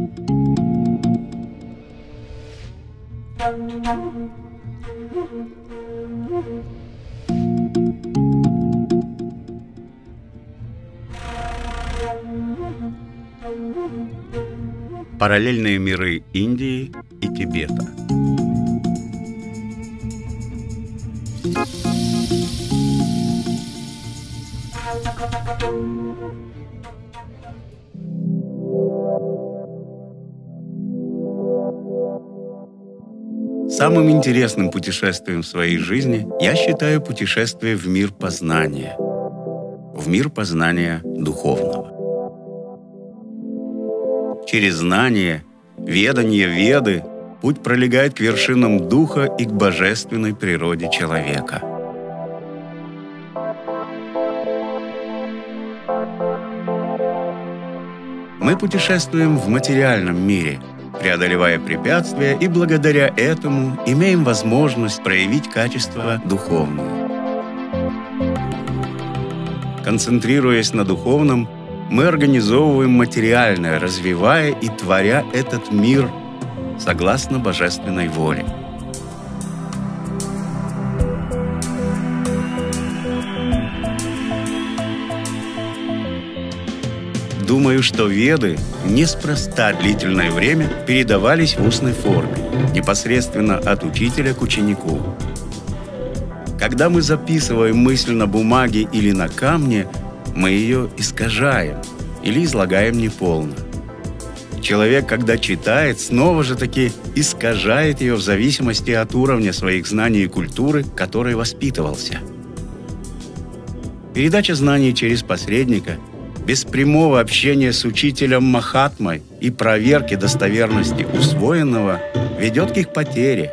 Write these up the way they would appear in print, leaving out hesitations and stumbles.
Параллельные миры Индии и Тибета. Самым интересным путешествием в своей жизни я считаю путешествие в мир познания. В мир познания духовного. Через знание, ведание Веды путь пролегает к вершинам духа и к божественной природе человека. Мы путешествуем в материальном мире, преодолевая препятствия, и благодаря этому имеем возможность проявить качества духовные. Концентрируясь на духовном, мы организовываем материальное, развивая и творя этот мир согласно божественной воле. Думаю, что Веды неспроста длительное время передавались в устной форме, непосредственно от учителя к ученику. Когда мы записываем мысль на бумаге или на камне, мы ее искажаем или излагаем неполно. Человек, когда читает, снова же таки искажает ее в зависимости от уровня своих знаний и культуры, которой воспитывался. Передача знаний через посредника, без прямого общения с учителем Махатмой и проверки достоверности усвоенного, ведет к их потере.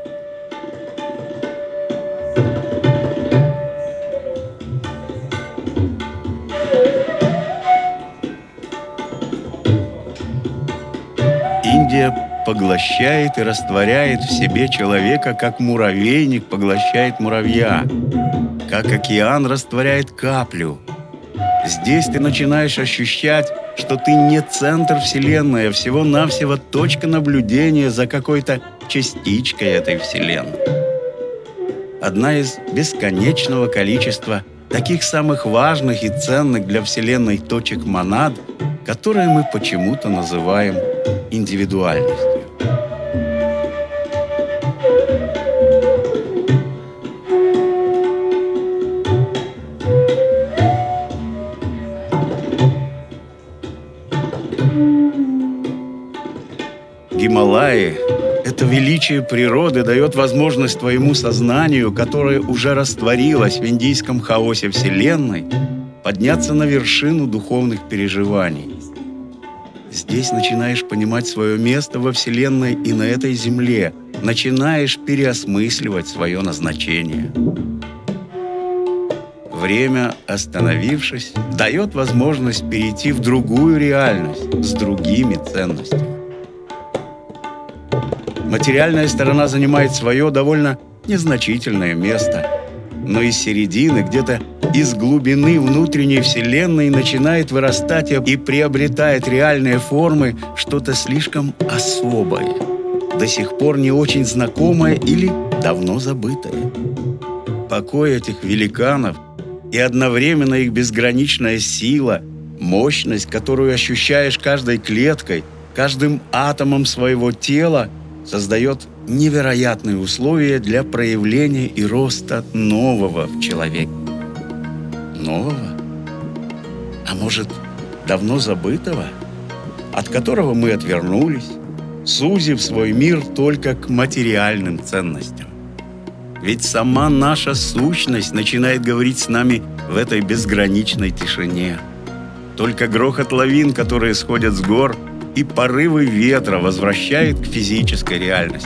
Индия поглощает и растворяет в себе человека, как муравейник поглощает муравья, как океан растворяет каплю. Здесь ты начинаешь ощущать, что ты не центр Вселенной, а всего-навсего точка наблюдения за какой-то частичкой этой Вселенной. Одна из бесконечного количества таких самых важных и ценных для Вселенной точек монад, которые мы почему-то называем индивидуальностью. Гималаи — это величие природы дает возможность твоему сознанию, которое уже растворилось в индийском хаосе Вселенной, подняться на вершину духовных переживаний. Здесь начинаешь понимать свое место во Вселенной и на этой земле, начинаешь переосмысливать свое назначение. Время, остановившись, дает возможность перейти в другую реальность с другими ценностями. Материальная сторона занимает свое довольно незначительное место, но из середины, где-то из глубины внутренней Вселенной начинает вырастать и приобретает реальные формы что-то слишком особое, до сих пор не очень знакомое или давно забытое. Покой этих великанов и одновременно их безграничная сила, мощность, которую ощущаешь каждой клеткой, каждым атомом своего тела, создает невероятные условия для проявления и роста нового в человеке. Нового? А может, давно забытого, от которого мы отвернулись, сузив свой мир только к материальным ценностям? Ведь сама наша сущность начинает говорить с нами в этой безграничной тишине. Только грохот лавин, которые сходят с гор, и порывы ветра возвращают к физической реальности.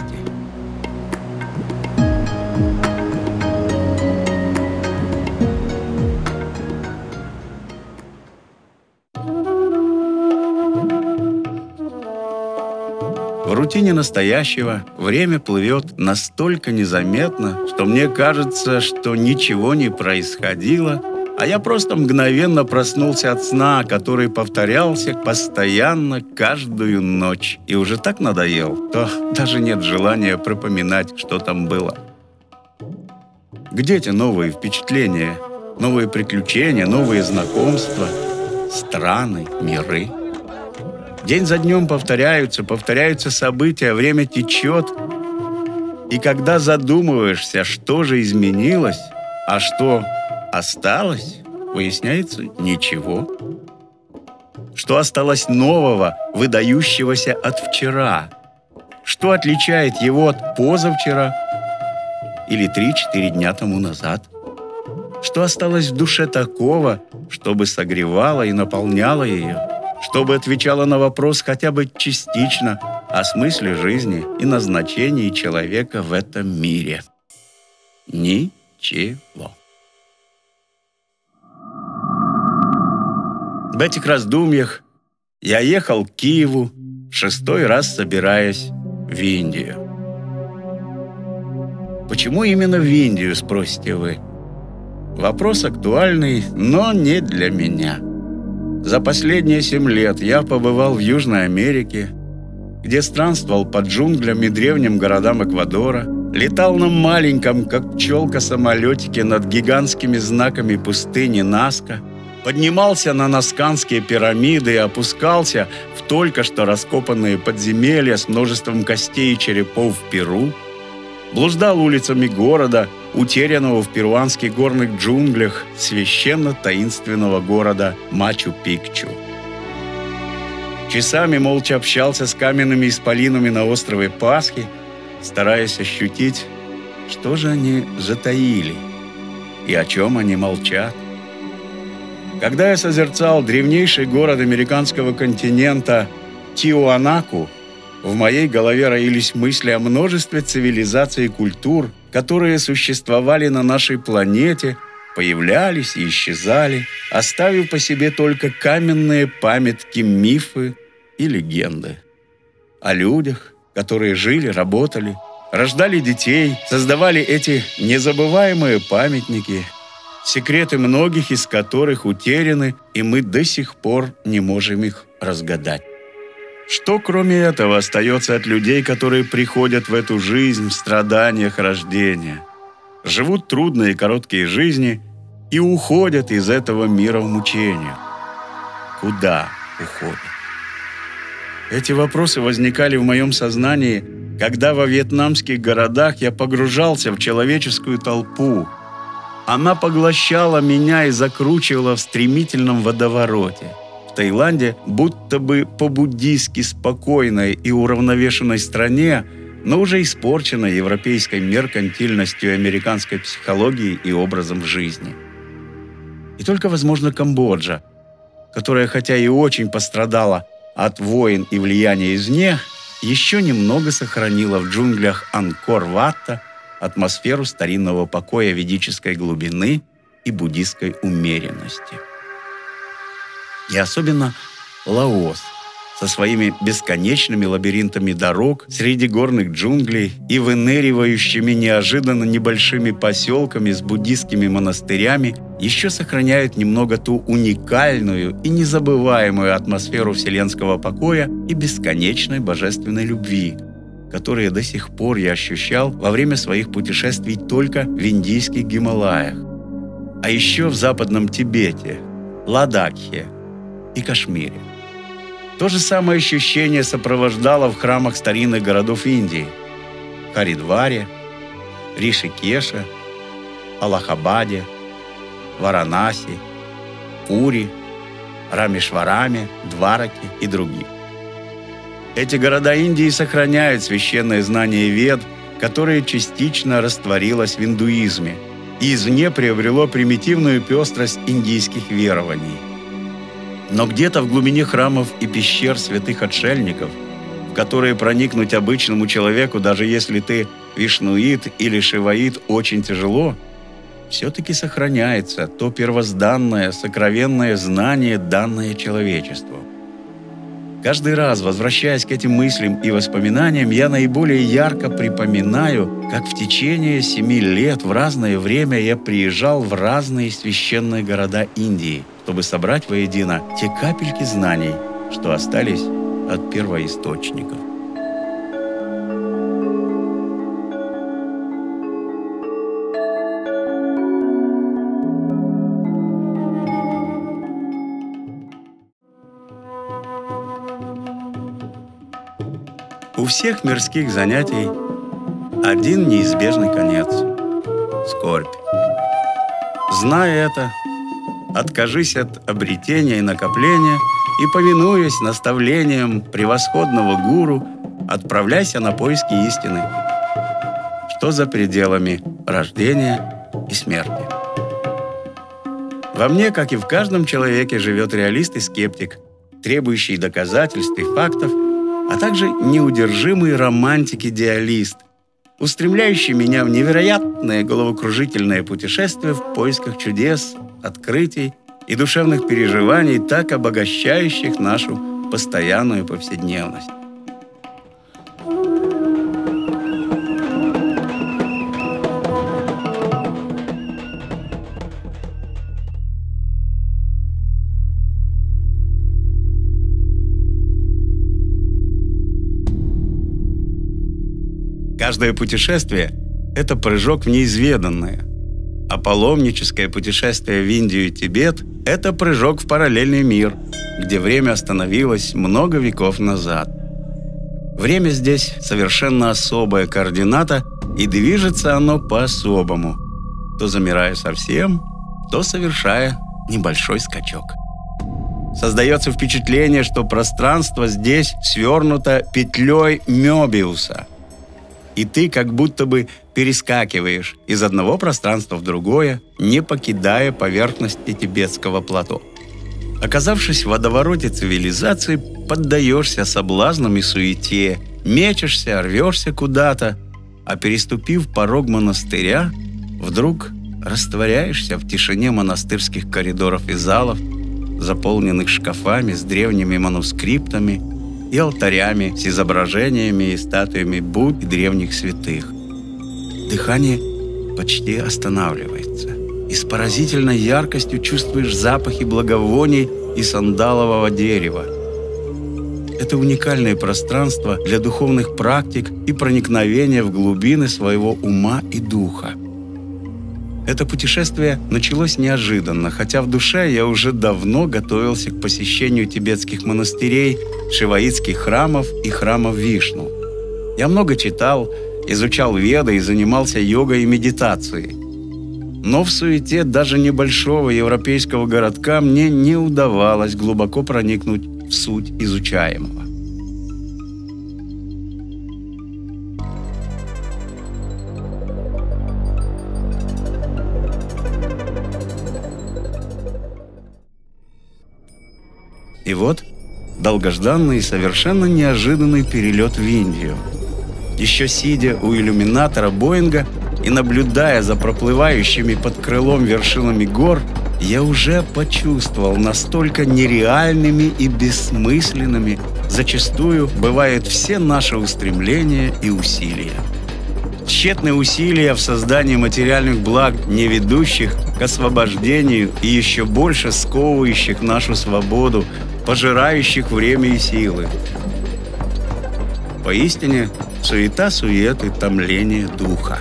В рутине настоящего время плывет настолько незаметно, что мне кажется, что ничего не происходило, А я просто мгновенно проснулся от сна, который повторялся постоянно каждую ночь. И уже так надоел, то даже нет желания припоминать, что там было. Где те новые впечатления, новые приключения, новые знакомства, страны, миры? День за днем повторяются события, время течет. И когда задумываешься, что же изменилось, а что осталось, выясняется ничего. Что осталось нового, выдающегося от вчера? Что отличает его от позавчера или 3-4 дня тому назад? Что осталось в душе такого, чтобы согревало и наполняло ее? Чтобы отвечало на вопрос хотя бы частично о смысле жизни и назначении человека в этом мире? Ничего. В этих раздумьях я ехал к Киеву, в 6-й раз собираясь в Индию. Почему именно в Индию, спросите вы? Вопрос актуальный, но не для меня. За последние 7 лет я побывал в Южной Америке, где странствовал по джунглям и древним городам Эквадора, летал на маленьком, как пчелка, самолетике над гигантскими знаками пустыни Наска, поднимался на Насканские пирамиды и опускался в только что раскопанные подземелья с множеством костей и черепов в Перу, блуждал улицами города, утерянного в перуанских горных джунглях священно-таинственного города Мачу-Пикчу. Часами молча общался с каменными исполинами на острове Пасхи, стараясь ощутить, что же они затаили и о чем они молчат. Когда я созерцал древнейший город американского континента Тиуанаку, в моей голове роились мысли о множестве цивилизаций и культур, которые существовали на нашей планете, появлялись и исчезали, оставив по себе только каменные памятки, мифы и легенды. О людях, которые жили, работали, рождали детей, создавали эти незабываемые памятники, секреты многих из которых утеряны, и мы до сих пор не можем их разгадать. Что, кроме этого, остается от людей, которые приходят в эту жизнь в страданиях рождения, живут трудные и короткие жизни и уходят из этого мира в мучениях? Куда уходят? Эти вопросы возникали в моем сознании, когда во вьетнамских городах я погружался в человеческую толпу. Она поглощала меня и закручивала в стремительном водовороте. В Таиланде, будто бы по-буддийски спокойной и уравновешенной стране, но уже испорченной европейской меркантильностью американской психологией и образом жизни. И только, возможно, Камбоджа, которая хотя и очень пострадала от войн и влияния извне, еще немного сохранила в джунглях Ангкор-Ватта атмосферу старинного покоя, ведической глубины и буддистской умеренности. И особенно Лаос со своими бесконечными лабиринтами дорог среди горных джунглей и выныривающими неожиданно небольшими поселками с буддистскими монастырями еще сохраняют немного ту уникальную и незабываемую атмосферу вселенского покоя и бесконечной божественной любви, которые до сих пор я ощущал во время своих путешествий только в индийских Гималаях, а еще в Западном Тибете, Ладакхе и Кашмире. То же самое ощущение сопровождало в храмах старинных городов Индии – Харидваре, Ришикеше, Аллахабаде, Варанаси, Пури, Рамешвараме, Двараке и других. Эти города Индии сохраняют священное знание Вед, которое частично растворилось в индуизме и извне приобрело примитивную пестрость индийских верований. Но где-то в глубине храмов и пещер святых отшельников, в которые проникнуть обычному человеку, даже если ты вишнуит или шиваит, очень тяжело, все-таки сохраняется то первозданное, сокровенное знание, данное человечеству. Каждый раз, возвращаясь к этим мыслям и воспоминаниям, я наиболее ярко припоминаю, как в течение 7 лет в разное время я приезжал в разные священные города Индии, чтобы собрать воедино те капельки знаний, что остались от первоисточников. У всех мирских занятий один неизбежный конец – скорбь. Зная это, откажись от обретения и накопления и, повинуясь наставлениям превосходного гуру, отправляйся на поиски истины, что за пределами рождения и смерти. Во мне, как и в каждом человеке, живет реалист и скептик, требующий доказательств и фактов, а также неудержимый романтик-идеалист, устремляющий меня в невероятное головокружительное путешествие в поисках чудес, открытий и душевных переживаний, так обогащающих нашу постоянную повседневность. Каждое путешествие – это прыжок в неизведанное, а паломническое путешествие в Индию и Тибет – это прыжок в параллельный мир, где время остановилось много веков назад. Время здесь совершенно особая координата, и движется оно по-особому, то замирая совсем, то совершая небольшой скачок. Создается впечатление, что пространство здесь свернуто петлей Мёбиуса, и ты как будто бы перескакиваешь из одного пространства в другое, не покидая поверхности тибетского плато. Оказавшись в водовороте цивилизации, поддаешься соблазнам и суете, мечешься, рвешься куда-то, а переступив порог монастыря, вдруг растворяешься в тишине монастырских коридоров и залов, заполненных шкафами с древними манускриптами и алтарями с изображениями и статуями Будд и древних святых. Дыхание почти останавливается, и с поразительной яркостью чувствуешь запахи благовоний и сандалового дерева. Это уникальное пространство для духовных практик и проникновения в глубины своего ума и духа. Это путешествие началось неожиданно, хотя в душе я уже давно готовился к посещению тибетских монастырей, шиваитских храмов и храмов Вишну. Я много читал, изучал Веды и занимался йогой и медитацией. Но в суете даже небольшого европейского городка мне не удавалось глубоко проникнуть в суть изучаемого. И вот долгожданный и совершенно неожиданный перелет в Индию. Еще сидя у иллюминатора Боинга и наблюдая за проплывающими под крылом вершинами гор, я уже почувствовал, настолько нереальными и бессмысленными зачастую бывают все наши устремления и усилия. Тщетные усилия в создании материальных благ, не ведущих к освобождению и еще больше сковывающих нашу свободу, пожирающих время и силы. Поистине, суета-сует и томление духа.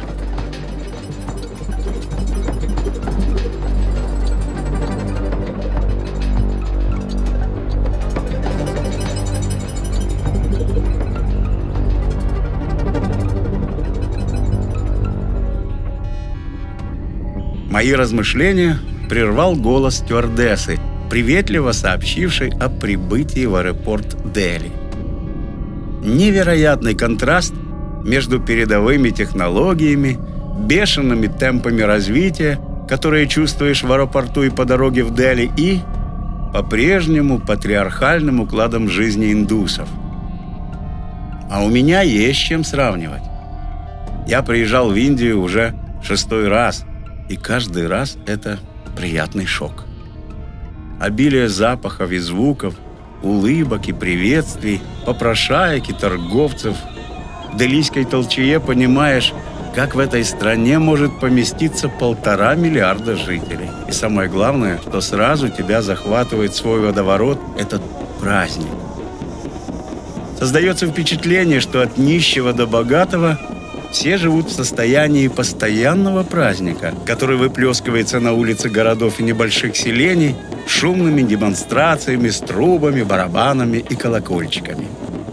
Мои размышления прервал голос стюардессы, приветливо сообщивший о прибытии в аэропорт Дели. Невероятный контраст между передовыми технологиями, бешеными темпами развития, которые чувствуешь в аэропорту и по дороге в Дели, и по-прежнему патриархальным укладом жизни индусов. А у меня есть с чем сравнивать. Я приезжал в Индию уже 6-й раз, и каждый раз это приятный шок. Обилие запахов и звуков, улыбок и приветствий, попрошаек и торговцев. В Делийской толчее понимаешь, как в этой стране может поместиться 1,5 миллиарда жителей. И самое главное, что сразу тебя захватывает свой водоворот – этот праздник. Создается впечатление, что от нищего до богатого все живут в состоянии постоянного праздника, который выплескивается на улицы городов и небольших селений шумными демонстрациями с трубами, барабанами и колокольчиками.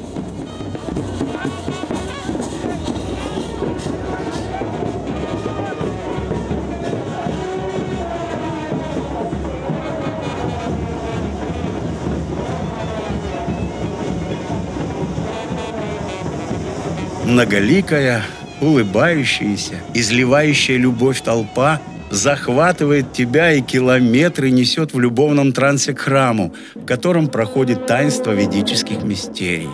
Многоликая, улыбающаяся, изливающая любовь толпа захватывает тебя и километры несет в любовном трансе к храму, в котором проходит таинство ведических мистерий.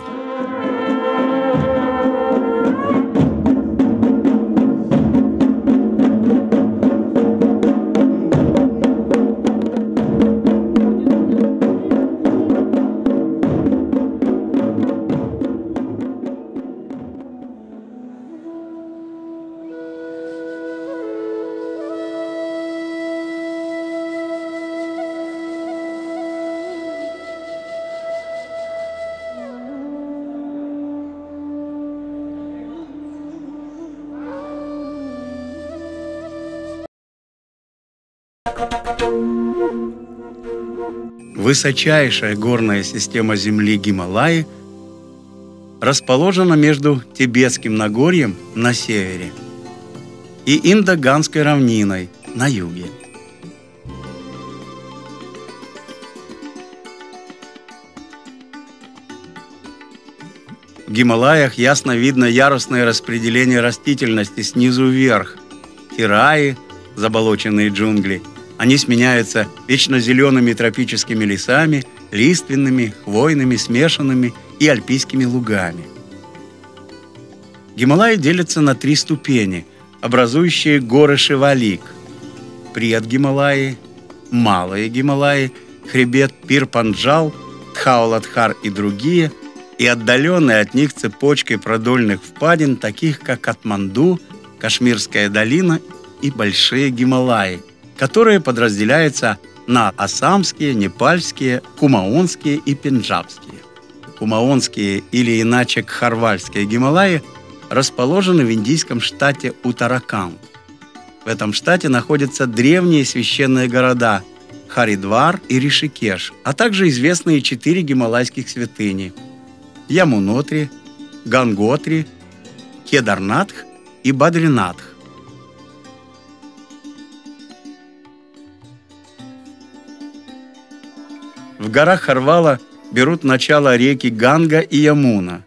Высочайшая горная система Земли Гималаи расположена между Тибетским Нагорьем на севере и Индоганской равниной на юге. В Гималаях ясно видно ярусное распределение растительности снизу вверх. Хираи, заболоченные джунгли, они сменяются вечно зелеными тропическими лесами, лиственными, хвойными, смешанными и альпийскими лугами. Гималаи делятся на 3 ступени, образующие горы Шивалик: Предгималаи, Малые Гималаи, хребет Пир-Панджал, Дхауладхар и другие, и отдаленные от них цепочкой продольных впадин, таких как Катманду, Кашмирская долина и Большие Гималаи, которые подразделяются на Ассамские, Непальские, Кумаонские и Пенджабские. Кумаонские или иначе Кхарвальские Гималаи расположены в индийском штате Уттараханд. В этом штате находятся древние священные города Харидвар и Ришикеш, а также известные 4 гималайских святыни – Ямунотри, Ганготри, Кедарнатх и Бадринатх. В горах Харвала берут начало реки Ганга и Ямуна.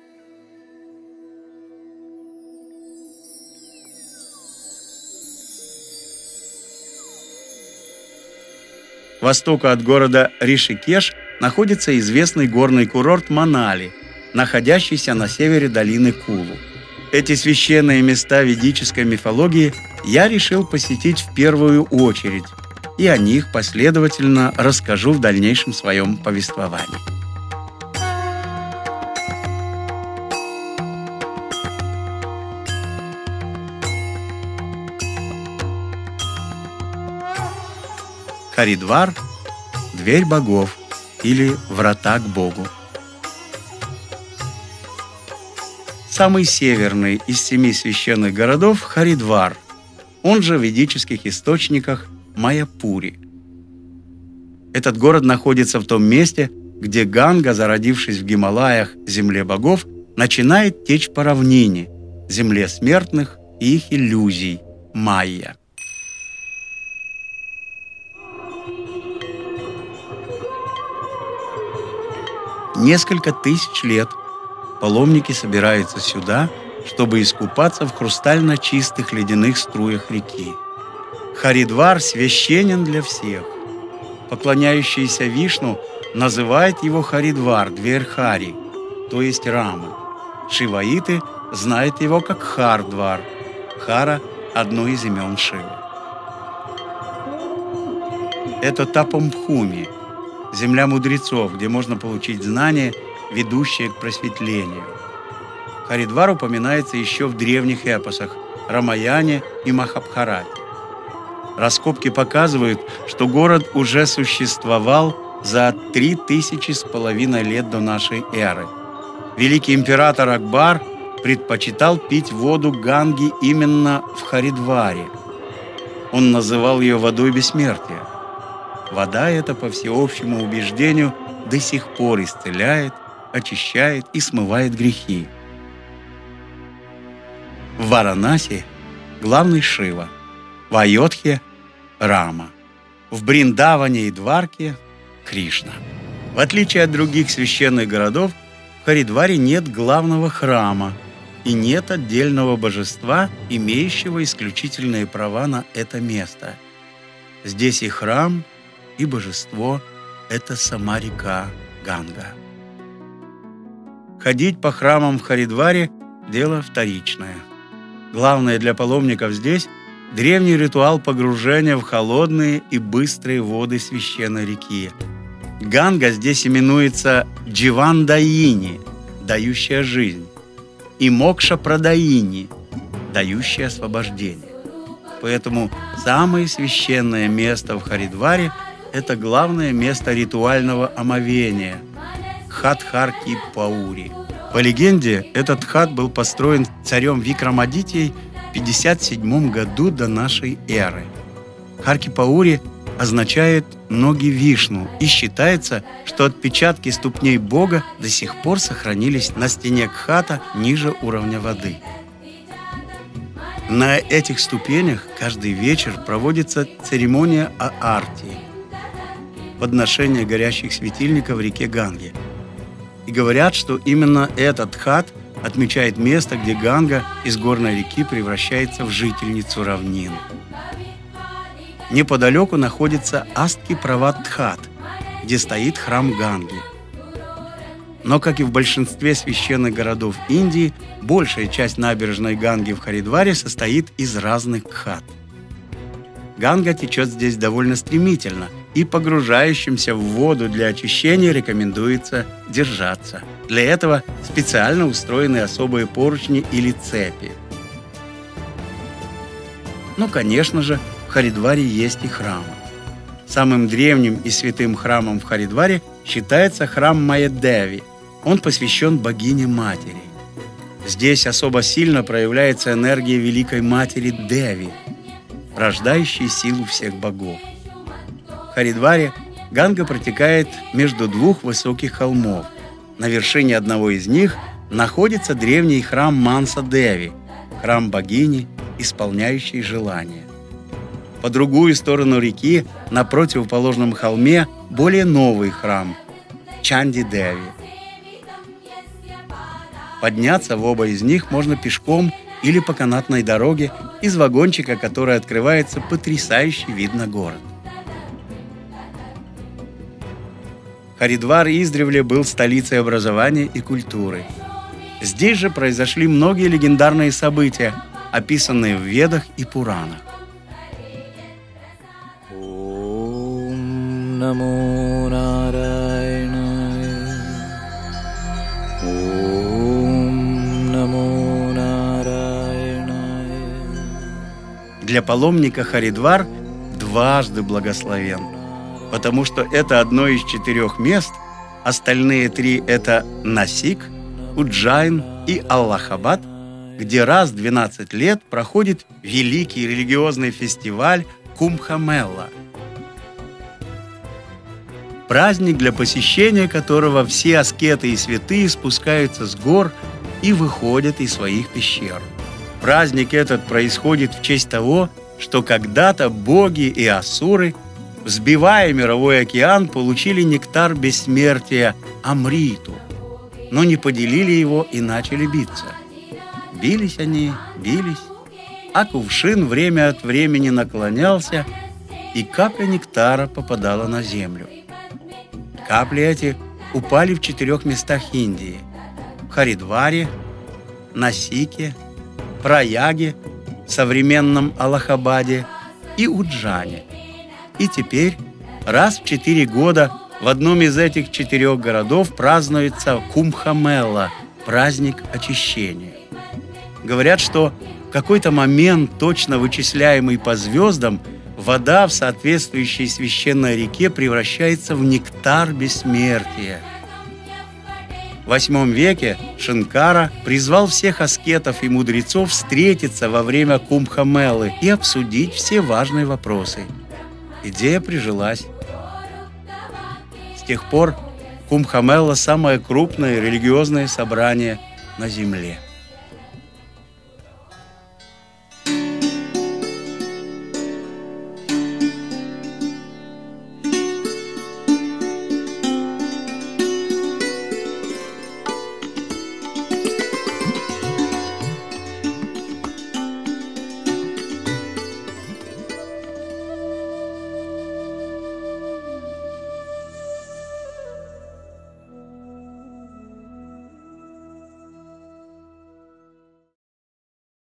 К востоку от города Ришикеш находится известный горный курорт Манали, находящийся на севере долины Кулу. Эти священные места ведической мифологии я решил посетить в первую очередь, и о них последовательно расскажу в дальнейшем своем повествовании. Харидвар – дверь богов или врата к Богу. Самый северный из 7 священных городов – Харидвар, он же в ведических источниках Майяпури. Этот город находится в том месте, где Ганга, зародившись в Гималаях, земле богов, начинает течь по равнине, земле смертных и их иллюзий, майя. Несколько тысяч лет паломники собираются сюда, чтобы искупаться в хрустально чистых ледяных струях реки. Харидвар священен для всех. Поклоняющиеся Вишну называют его Харидвар, дверь Хари, то есть Рамы. Шиваиты знают его как Хардвар. Хара – одно из имен Шивы. Это Тапамбхуми, земля мудрецов, где можно получить знания, ведущие к просветлению. Харидвар упоминается еще в древних эпосах Рамаяне и Махабхарате. Раскопки показывают, что город уже существовал за 3500 лет до нашей эры. Великий император Акбар предпочитал пить воду Ганги именно в Харидваре. Он называл ее водой бессмертия. Вода эта, по всеобщему убеждению, до сих пор исцеляет, очищает и смывает грехи. В Варанаси главный Шива, в Айодхе – Рама, в Бриндаване и Дварке – Кришна. В отличие от других священных городов, в Харидваре нет главного храма и нет отдельного божества, имеющего исключительные права на это место. Здесь и храм, и божество – это сама река Ганга. Ходить по храмам в Харидваре – дело вторичное. Главное для паломников здесь – древний ритуал погружения в холодные и быстрые воды священной реки. Ганга здесь именуется Дживандаини, дающая жизнь, и Мокша-прадаини, дающая освобождение. Поэтому самое священное место в Харидваре – это главное место ритуального омовения – Хат-Харки-Паури. По легенде, этот хат был построен царем Викрамадитьей в 57 году до нашей эры. Харки-Паури означает «ноги Вишну», и считается, что отпечатки ступней Бога до сих пор сохранились на стене Кхата ниже уровня воды. На этих ступенях каждый вечер проводится церемония Аарти – подношение горящих светильников в реке Ганге. И говорят, что именно этот хат отмечает место, где Ганга из горной реки превращается в жительницу равнин. Неподалеку находится Астки-Прават-Хат, где стоит храм Ганги. Но, как и в большинстве священных городов Индии, большая часть набережной Ганги в Харидваре состоит из разных кхат. Ганга течет здесь довольно стремительно, и погружающимся в воду для очищения рекомендуется держаться. Для этого специально устроены особые поручни или цепи. Ну, конечно же, в Харидваре есть и храмы. Самым древним и святым храмом в Харидваре считается храм Майя-Деви. Он посвящен богине-матери. Здесь особо сильно проявляется энергия Великой Матери Деви, рождающей силу всех богов. В Харидваре Ганга протекает между двух высоких холмов. На вершине одного из них находится древний храм Манса-Деви, храм богини, исполняющей желания. По другую сторону реки, на противоположном холме, более новый храм Чанди-Деви. Подняться в оба из них можно пешком или по канатной дороге из вагончика, который открывается потрясающий вид на город. Харидвар издревле был столицей образования и культуры. Здесь же произошли многие легендарные события, описанные в Ведах и Пуранах. Ом намо Нараяная. Ом намо Нараяная. Для паломника Харидвар дважды благословен, потому что это одно из 4 мест, остальные 3 – это Насик, Уджайн и Аллахабад, где раз в 12 лет проходит великий религиозный фестиваль Кумбха-Мелла. Праздник, для посещения которого все аскеты и святые спускаются с гор и выходят из своих пещер. Праздник этот происходит в честь того, что когда-то боги и асуры, взбивая мировой океан, получили нектар бессмертия Амриту, но не поделили его и начали биться. Бились они, бились, а кувшин время от времени наклонялся, и капля нектара попадала на землю. Капли эти упали в 4 местах Индии – в Харидваре, Насике, Праяге, современном Аллахабаде и Уджане. И теперь раз в 4 года В одном из этих 4 городов празднуется Кумбха-мела – праздник очищения. Говорят, что в какой-то момент, точно вычисляемый по звездам, вода в соответствующей священной реке превращается в нектар бессмертия. В VIII веке Шанкара призвал всех аскетов и мудрецов встретиться во время Кумбха-мелы и обсудить все важные вопросы. Идея прижилась. С тех пор Кумбха-мела – самое крупное религиозное собрание на Земле.